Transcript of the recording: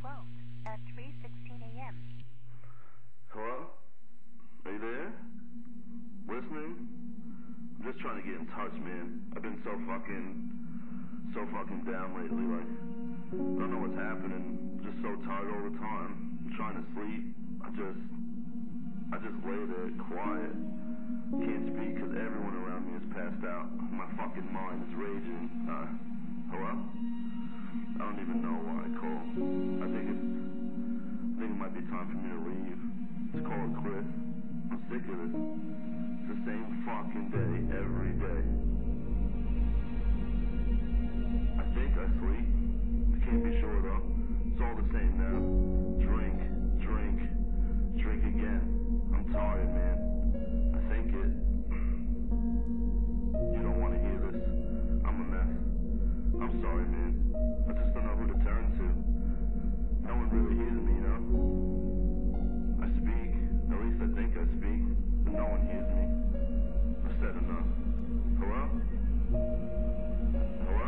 12th at 3:16 a.m. Hello? Are you there? Listening? I'm just trying to get in touch, man. I've been so fucking down lately, like, I don't know what's happening. I'm just so tired all the time. I'm trying to sleep. I just lay there quiet. Can't speak because everyone around me is passed out. My fucking mind is raging. Hello? I don't even know why I called. I think it might be time for me to leave. Just call it quits. I'm sick of this. It's the same fucking day every day. I think I sleep. I can't be sure though. It's all the same now. Drink again. I'm tired, man. I think it. You don't want to hear this. I'm a mess. I'm sorry, man. I just don't know who to turn to. No one really hears me, you know? I speak. At least I think I speak. But no one hears me. I've said enough. Hello? Hello?